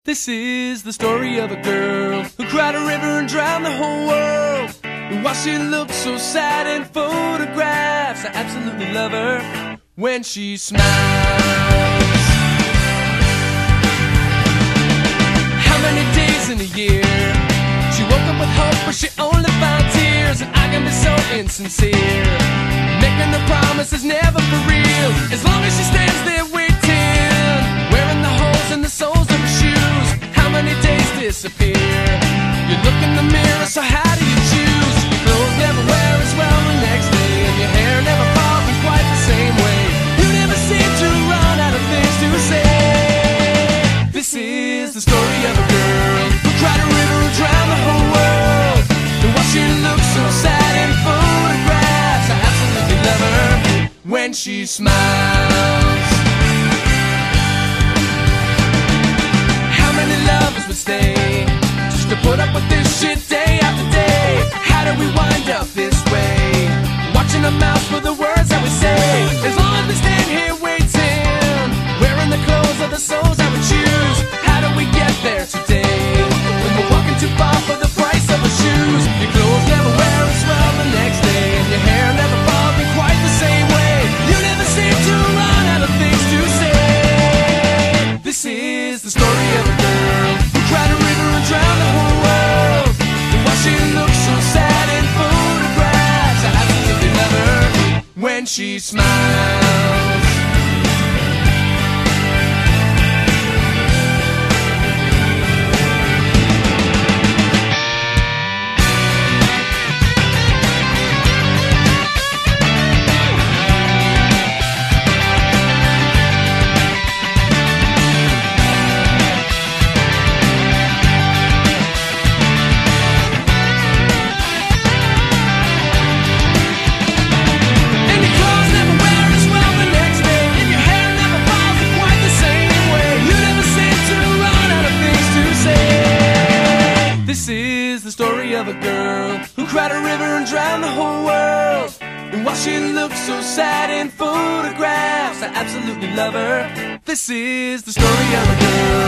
This is the story of a girl who cried a river and drowned the whole world. And while she looked so sad in photographs, I absolutely love her when she smiles. How many days in a year she woke up with hope, but she only found tears? And I can be so insincere, making the promises never for real. As long as she stands there waiting, wearing the holes in the soles of her shoes. How many days disappear? You look in the mirror, so how do you choose? Your clothes never wear as well the next day, and your hair never falls in quite the same way. You never seem to run out of things to say. This is the story of a girl who cried a river and drowned the whole world. And while she looks so sad in photographs, I absolutely love her when she smiles. How many lovers would stay just to put up with this shit day after day? How did we wind up this way, watching our mouths for the words that we say? As long as we stand here waiting, wearing the clothes of the souls that we choose. How do we get there today when we're walking too far for the price of our shoes? Your clothes never wear as well the next day, and your hair never falls in quite the same way. You never seem to run out of things to say. This is the story of a girl who cried a river and drowned the whole world. And while she looks so sad in photographs, I absolutely love her when she smiles. This is the story of a girl who cried a river and drowned the whole world. And while she looks so sad in photographs, I absolutely love her. This is the story of a girl